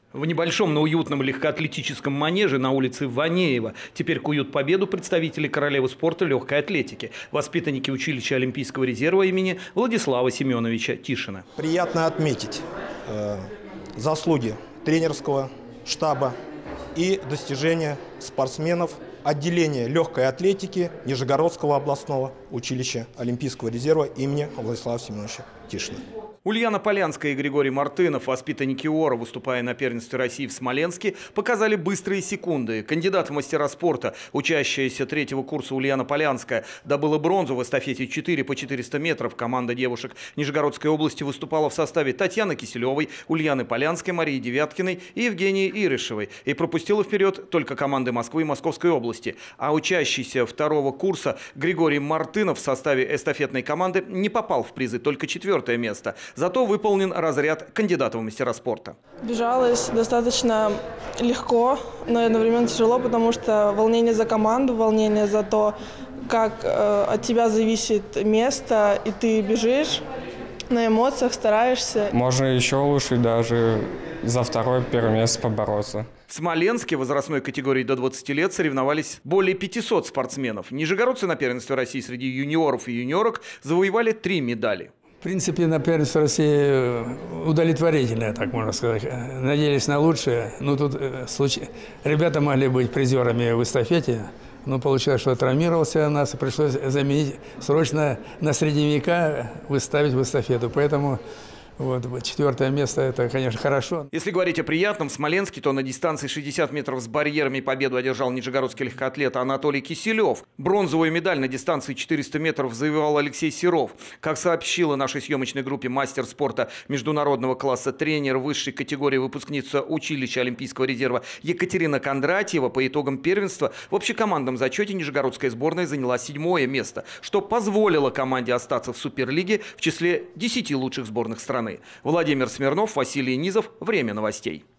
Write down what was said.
В небольшом, но уютном легкоатлетическом манеже на улице Ванеева теперь куют победу представители королевы спорта легкой атлетики, воспитанники училища Олимпийского резерва имени Владислава Семеновича Тишина. Приятно отметить заслуги тренерского штаба и достижения спортсменов отделения легкой атлетики Нижегородского областного училища Олимпийского резерва имени Владислава Семеновича Тишина. Ульяна Полянская и Григорий Мартынов, воспитанники ОРа, выступая на первенстве России в Смоленске, показали быстрые секунды. Кандидат в мастера спорта, учащаяся 3-го курса Ульяна Полянская, добыла бронзу в эстафете 4 по 400 метров. Команда девушек Нижегородской области выступала в составе Татьяны Киселевой, Ульяны Полянской, Марии Девяткиной и Евгении Ирышевой. И пропустила вперед только команды Москвы и Московской области. А учащийся 2-го курса Григорий Мартынов в составе эстафетной команды не попал в призы, только 4-е место. Зато выполнен разряд кандидата в мастера спорта. Бежалось достаточно легко, но одновременно тяжело, потому что волнение за команду, волнение за то, как от тебя зависит место, и ты бежишь на эмоциях, стараешься. Можно еще лучше даже за 2-1 место побороться. В Смоленске в возрастной категории до 20 лет соревновались более 500 спортсменов. Нижегородцы на первенстве России среди юниоров и юниорок завоевали 3 медали. В принципе, на первенство России удовлетворительное, так можно сказать. Надеялись на лучшее. Ну, тут ребята могли быть призерами в эстафете, но получилось, что травмировался нас, и пришлось заменить срочно на средневека, выставить в эстафету. Поэтому вот 4-е место – это, конечно, хорошо. Если говорить о приятном, в Смоленске, то на дистанции 60 метров с барьерами победу одержал нижегородский легкоатлет Анатолий Киселев. Бронзовую медаль на дистанции 400 метров завоевал Алексей Серов. Как сообщила нашей съемочной группе мастер спорта международного класса, тренер высшей категории, выпускница училища Олимпийского резерва Екатерина Кондратьева, по итогам первенства в общекомандном зачете нижегородская сборная заняла 7-е место, что позволило команде остаться в Суперлиге в числе 10 лучших сборных страны. Владимир Смирнов, Василий Низов. Время новостей.